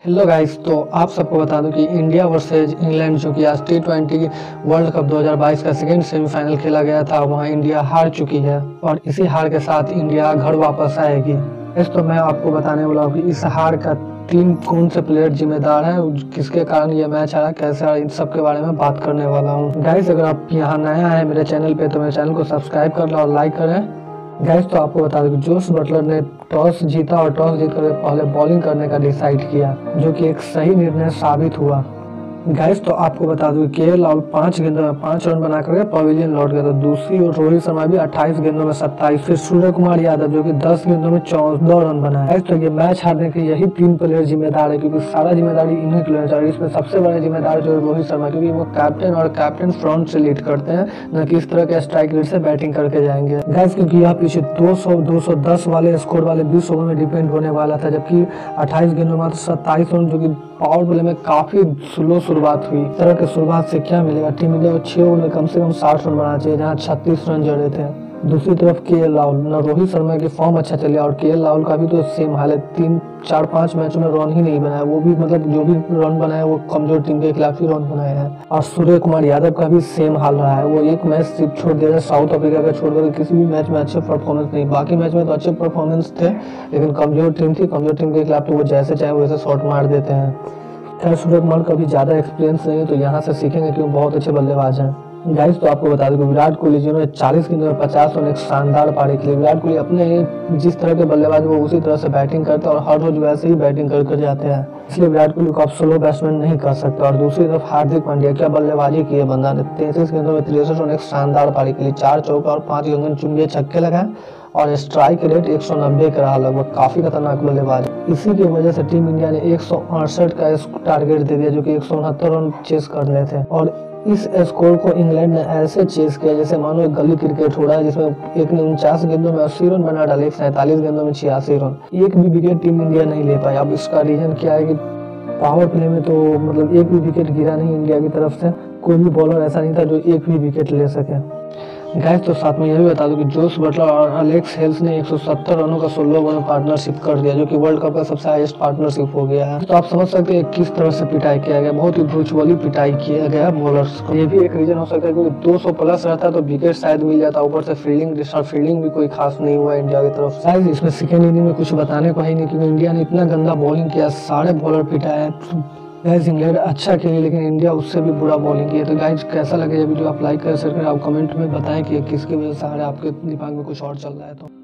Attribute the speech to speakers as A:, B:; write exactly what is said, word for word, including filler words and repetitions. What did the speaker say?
A: Hello guys, तो आप सबको बता दूं कि इंडिया वर्सेज इंग्लैंड जो कि आज टी ट्वेंटी वर्ल्ड कप दो हज़ार बाईस का सेकेंड सेमीफाइनल खेला गया था, वहां इंडिया हार चुकी है और इसी हार के साथ इंडिया घर वापस आएगी। इस तो मैं आपको बताने वाला हूँ कि इस हार का टीम कौन से प्लेयर जिम्मेदार है, किसके कारण ये मैच हारा, कैसे हारा, इन सब के बारे में बात करने वाला हूँ। गाइस, अगर आप यहाँ नया है मेरे चैनल पे तो मेरे चैनल को सब्सक्राइब कर लो और लाइक करें। गाइस, तो आपको बता दूं कि जोस बटलर ने टॉस जीता और टॉस जीतकर पहले बॉलिंग करने का डिसाइड किया, जो कि एक सही निर्णय साबित हुआ। गाइस, तो आपको बता दूं कि केएल राहुल पांच गेंदों में पांच रन बना करके पवेलियन लौट गया। तो दूसरी ओर रोहित शर्मा भी अट्ठाईस गेंदों में सत्ताईस, फिर सूर्य कुमार यादव जो कि दस गेंदों में चौदह रन बनाए। तो ये मैच हारने के यही तीन प्लेयर जिम्मेदार है, क्योंकि सारा जिम्मेदारी इन्हीं प्लेयर है। इसमें सबसे बड़े जिम्मेदार जो है रोहित शर्मा, क्योंकि वो कैप्टन और कैप्टन फ्रंट से लीड करते हैं, न कि इस तरह के स्ट्राइक रेट से बैटिंग करके जाएंगे। गाइस, क्योंकि यह पीछे दो सौ दो सौ दस वाले स्कोर वाले बीस ओवर में डिपेंड होने वाला था, जबकि अट्ठाईस गेंदों में सत्ताईस रन, जो कि पावर प्ले में काफी स्लो शुरुआत हुई। इस तरह के शुरुआत से क्या मिलेगा, टीम इंडिया को छह ओवर में कम से कम साठ रन बनाना चाहिए, जहां छत्तीस रन जड़े थे। दूसरी तरफ केएल राहुल, न रोहित शर्मा की फॉर्म अच्छा चले और केएल राहुल का भी तो सेम हाल है, तीन चार पांच मैचों में रन ही नहीं बनाया। वो भी मतलब जो भी रन बनाया वो कमजोर टीम के खिलाफ ही रन बनाए हैं। और सूर्य कुमार यादव का भी सेम हाल रहा है, वो एक मैच सिर्फ छोड़ दिया, साउथ अफ्रीका का छोड़कर किसी भी मैच में अच्छे परफॉर्मेंस नहीं। बाकी मैच में तो अच्छे परफॉर्मेंस थे, लेकिन कमजोर टीम थी, कमजोर टीम के खिलाफ तो वो जैसे चाहे वैसे शॉट मार देते हैं। खैर, सूर्य कुमार का भी ज्यादा एक्सपीरियंस नहीं है, तो यहाँ से सीखेंगे कि वो बहुत अच्छे बल्लेबाज हैं। गाइस, तो आपको बता दूं कि विराट कोहली जिन्होंने चालीस गेंदों में पचास रन एक शानदार पारी के लिए, विराट कोहली अपने जिस तरह के बल्लेबाज वो उसी तरह से बैटिंग करते हैं और हर रोज वैसे ही बैटिंग कर कर जाते हैं, इसलिए विराट कोहली को आप स्लो बैट्समैन नहीं कर सकते। और दूसरी तरफ हार्दिक पांड्या, क्या बल्लेबाजी की है बंदा ने, तैंतीस गेंदों में तिरसठ रन एक शानदार पारी के लिए, चार चौका और पांच गगन चुंबकीय छक्के लगाए और स्ट्राइक रेट एक सौ नब्बे का रहा, लगभग काफी खतरनाक बल्लेबाज। इसी की वजह से टीम इंडिया ने एक सौ अड़सठ का टारगेट दे दिया, जो कि एक सौ उनहत्तर रन चेस करने थे। और इस स्कोर को इंग्लैंड ने ऐसे चेस किया जैसे मानो एक गली क्रिकेट हो रहा है, जिसमें एक ने उनचास गेंदों में अस्सी रन बना डाले, सैंतालीस गेंदों में छियासी रन, एक भी विकेट टीम इंडिया नहीं ले पाई। अब इसका रीजन क्या है कि पावर प्ले में तो मतलब एक भी विकेट गिरा नहीं इंडिया की तरफ से, कोई भी बॉलर ऐसा नहीं था जो एक भी विकेट ले सके। गाइस, तो साथ में यह भी बता दूं कि जोस बटलर और अलेक्स हेल्स ने एक सौ सत्तर रनों का सोलह ओवर में पार्टनरशिप कर दिया, जो कि वर्ल्ड कप का सबसे हाईएस्ट पार्टनरशिप हो गया है। तो आप समझ सकते हैं किस तरह से पिटाई किया गया, बहुत ही ब्रूचुअली पिटाई किया गया बॉलर्स को। ये भी एक रीजन हो सकता है, क्योंकि दो सौ प्लस रहता तो विकेट शायद मिल जाता, ऊपर से फील्डिंग फील्डिंग भी कोई खास नहीं हुआ इंडिया की तरफ से। इसमें सेकेंड इनिंग में कुछ बताने को ही नहीं, क्योंकि इंडिया ने इतना गंदा बॉलिंग किया, सारे बॉलर पिटाए। गाइस, इंग्लैंड अच्छा खेली, लेकिन इंडिया उससे भी बुरा बॉलिंग की है। तो गाइस, कैसा लगे ये वीडियो, आप लाइक करें, शेयर करें, आप कमेंट में बताएं कि किसकी वजह से हारे, आपके दिमाग में कुछ और चल रहा है तो।